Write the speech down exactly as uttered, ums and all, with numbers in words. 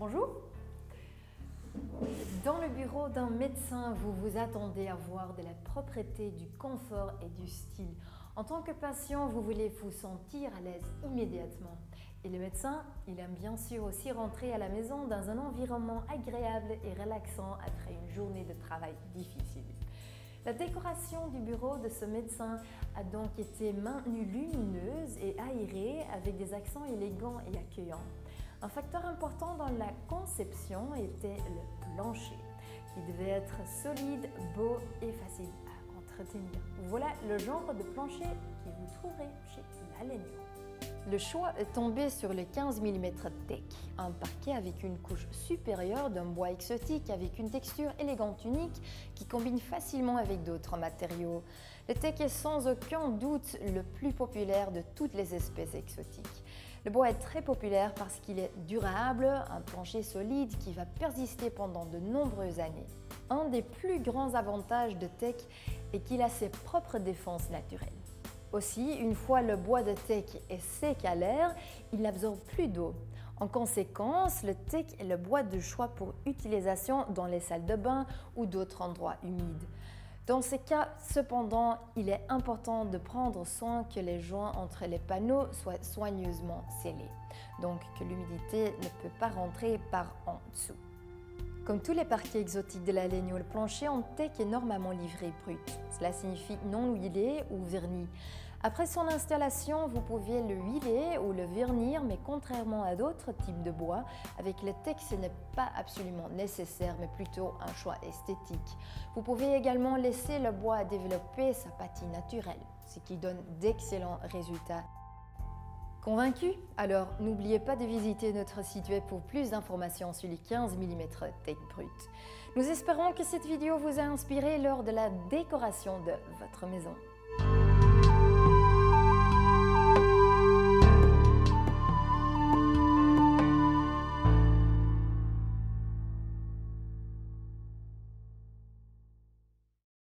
Bonjour. Dans le bureau d'un médecin, vous vous attendez à voir de la propreté, du confort et du style. En tant que patient, vous voulez vous sentir à l'aise immédiatement. Et le médecin, il aime bien sûr aussi rentrer à la maison dans un environnement agréable et relaxant après une journée de travail difficile. La décoration du bureau de ce médecin a donc été maintenue lumineuse et aérée avec des accents élégants et accueillants. Un facteur important dans la conception était le plancher, qui devait être solide, beau et facile à entretenir. Voilà le genre de plancher que vous trouverez chez Lalegno. Le choix est tombé sur le quinze millimètres Teak, un parquet avec une couche supérieure d'un bois exotique avec une texture élégante unique qui combine facilement avec d'autres matériaux. Le Teak est sans aucun doute le plus populaire de toutes les espèces exotiques. Le bois est très populaire parce qu'il est durable, un plancher solide qui va persister pendant de nombreuses années. Un des plus grands avantages de Teak est qu'il a ses propres défenses naturelles. Aussi, une fois le bois de Teak est sec à l'air, il n'absorbe plus d'eau. En conséquence, le Teak est le bois de choix pour utilisation dans les salles de bain ou d'autres endroits humides. Dans ces cas, cependant, il est important de prendre soin que les joints entre les panneaux soient soigneusement scellés, donc que l'humidité ne peut pas rentrer par en dessous. Comme tous les parquets exotiques de Lalegno, le plancher en Teak est normalement livré brut. Cela signifie non huilé ou verni. Après son installation, vous pouvez le huiler ou le vernir, mais contrairement à d'autres types de bois, avec le Teak, ce n'est pas absolument nécessaire, mais plutôt un choix esthétique. Vous pouvez également laisser le bois développer sa patine naturelle, ce qui donne d'excellents résultats. Convaincu? Alors n'oubliez pas de visiter notre site web pour plus d'informations sur les quinze millimètres Teak brut. Nous espérons que cette vidéo vous a inspiré lors de la décoration de votre maison.